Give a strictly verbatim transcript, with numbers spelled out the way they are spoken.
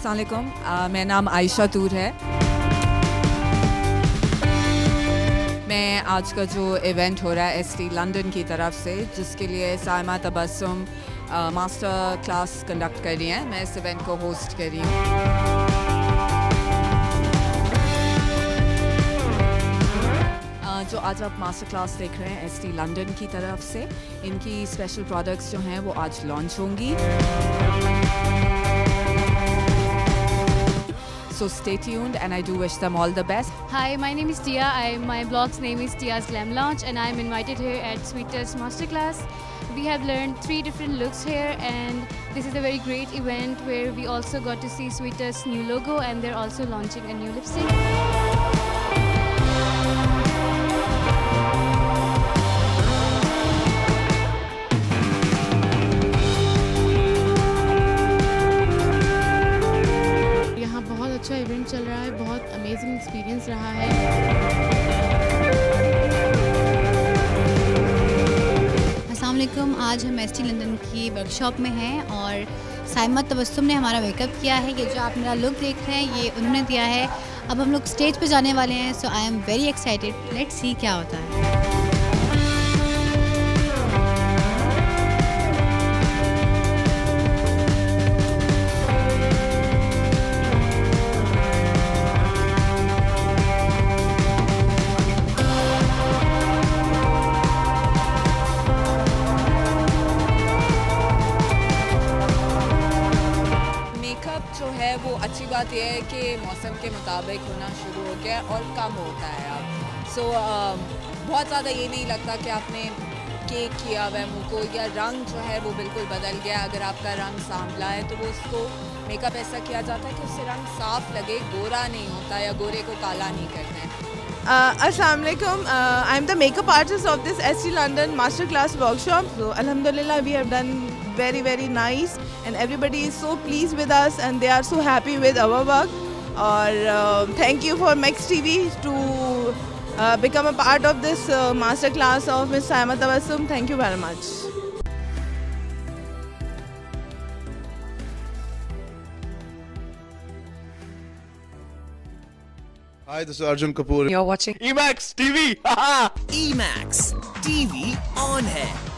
अस्सलाम वालेकुम, मेरा नाम आयशा तूर है। मैं आज का जो इवेंट हो रहा है एस टी लंदन की तरफ से, जिसके लिए Saima Tabassum master class conduct कर रही हैं, मैं इस इवेंट को होस्ट कर रही हूँ। जो आज आप मास्टर क्लास देख रहे हैं एस टी लंदन की तरफ से, इनकी स्पेशल प्रोडक्ट्स जो हैं वो आज लॉन्च होंगी। So stay tuned and I do wish them all the best. Hi, my name is Tia. I, my blog's name is Tia's Glam Lounge and I'm invited here at Sweeter's Masterclass. We have learned three different looks here and this is a very great event where we also got to see Sweeter's new logo and they're also launching a new lipstick. अच्छा event चल रहा है, बहुत amazing experience रहा है। अस्सलाम वालेकुम, आज हम एस टी लंदन की वर्कशॉप में हैं और साइमा तबस्सुम ने हमारा मेकअप किया है। ये जो आप मेरा लुक देख रहे हैं ये उन्होंने दिया है। अब हम लोग स्टेज पे जाने वाले हैं, so I am very excited. Let's see क्या होता है। जो है वो अच्छी बात यह है कि मौसम के मुताबिक होना शुरू हो गया और कम होता है अब। सो so, uh, बहुत ज़्यादा ये नहीं लगता कि आपने केक किया हुआ है मुँह को, या रंग जो है वो बिल्कुल बदल गया। अगर आपका रंग सांवला है तो वो उसको मेकअप ऐसा किया जाता है कि उससे रंग साफ लगे, गोरा नहीं होता या गोरे को काला नहीं करते हैं। Uh, Assalamu alaikum. Uh, I am the makeup artist of this S T London Masterclass workshop. So, Alhamdulillah, we have done very, very nice, and everybody is so pleased with us, and they are so happy with our work. Or uh, thank you for Max T V to uh, become a part of this uh, masterclass of Miss Saima Tabassum. Thank you very much. Hi, this is Arjun Kapoor. You're watching E Max T V. E Max T V on है।